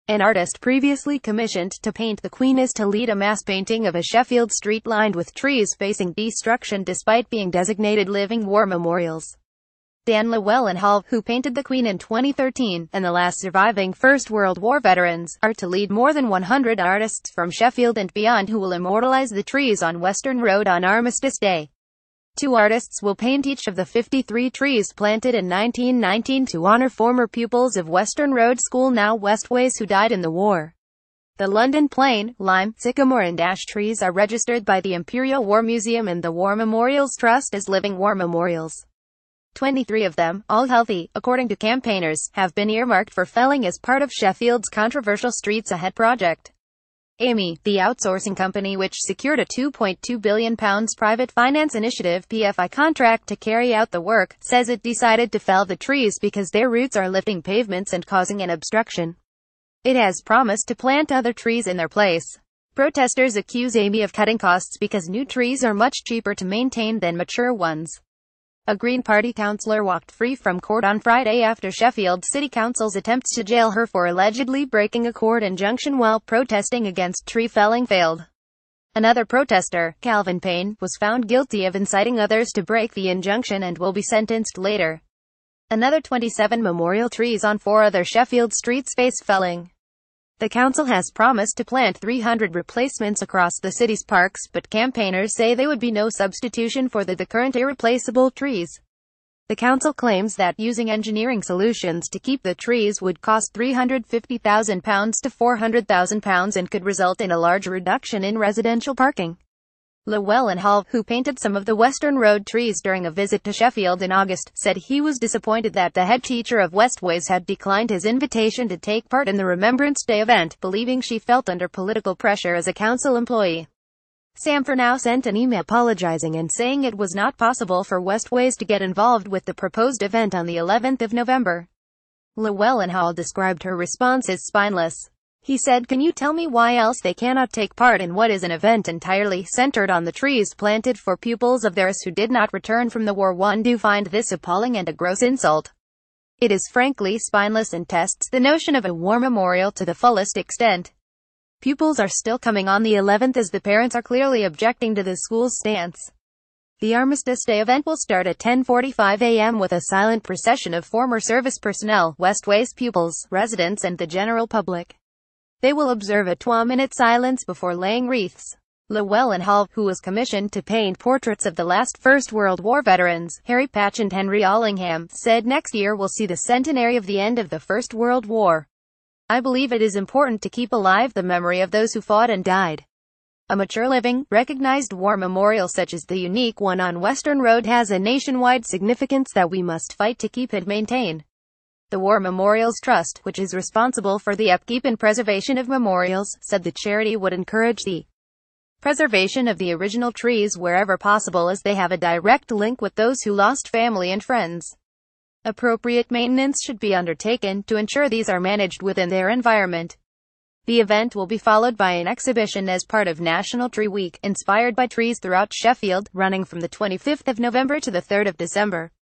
An artist previously commissioned to paint the Queen is to lead a mass painting of a Sheffield street lined with trees facing destruction despite being designated living war memorials. Llywelyn Hall, who painted the Queen in 2013, and the last surviving First World War veterans, are to lead more than 100 artists from Sheffield and beyond who will immortalise the trees on Western Road on Armistice Day. 2 artists will paint each of the 53 trees planted in 1919 to honour former pupils of Western Road School, now Westways, who died in the war. The London plane, lime, sycamore and ash trees are registered by the Imperial War Museum and the War Memorials Trust as living war memorials. 23 of them, all healthy, according to campaigners, have been earmarked for felling as part of Sheffield's controversial Streets Ahead project. Amy, the outsourcing company which secured a £2.2 billion private finance initiative (PFI) contract to carry out the work, says it decided to fell the trees because their roots are lifting pavements and causing an obstruction. It has promised to plant other trees in their place. Protesters accuse Amy of cutting costs because new trees are much cheaper to maintain than mature ones. A Green Party councillor walked free from court on Friday after Sheffield City Council's attempts to jail her for allegedly breaking a court injunction while protesting against tree felling failed. Another protester, Calvin Payne, was found guilty of inciting others to break the injunction and will be sentenced later. Another 27 memorial trees on 4 other Sheffield streets face felling. The council has promised to plant 300 replacements across the city's parks, but campaigners say they would be no substitution for the current irreplaceable trees. The council claims that using engineering solutions to keep the trees would cost £350,000 to £400,000 and could result in a large reduction in residential parking. Llywelyn Hall, who painted some of the Western Road trees during a visit to Sheffield in August, said he was disappointed that the head teacher of Westways had declined his invitation to take part in the Remembrance Day event, believing she felt under political pressure as a council employee. Sam for now sent an email apologizing and saying it was not possible for Westways to get involved with the proposed event on the 11th of November. Llywelyn Hall described her response as spineless. He said, "Can you tell me why else they cannot take part in what is an event entirely centered on the trees planted for pupils of theirs who did not return from the war? One do find this appalling and a gross insult. It is frankly spineless and tests the notion of a war memorial to the fullest extent. Pupils are still coming on the 11th as the parents are clearly objecting to the school's stance." The Armistice Day event will start at 10:45 a.m. with a silent procession of former service personnel, Westways pupils, residents and the general public. They will observe a 2-minute silence before laying wreaths. Llywelyn Hall, who was commissioned to paint portraits of the last First World War veterans, Harry Patch and Henry Allingham, said next year will see the centenary of the end of the First World War. "I believe it is important to keep alive the memory of those who fought and died. A mature living, recognized war memorial such as the unique one on Western Road has a nationwide significance that we must fight to keep and maintain." The War Memorials Trust, which is responsible for the upkeep and preservation of memorials, said the charity would encourage the preservation of the original trees wherever possible as they have a direct link with those who lost family and friends. Appropriate maintenance should be undertaken to ensure these are managed within their environment. The event will be followed by an exhibition as part of National Tree Week, inspired by trees throughout Sheffield, running from the 25th of November to the 3rd of December.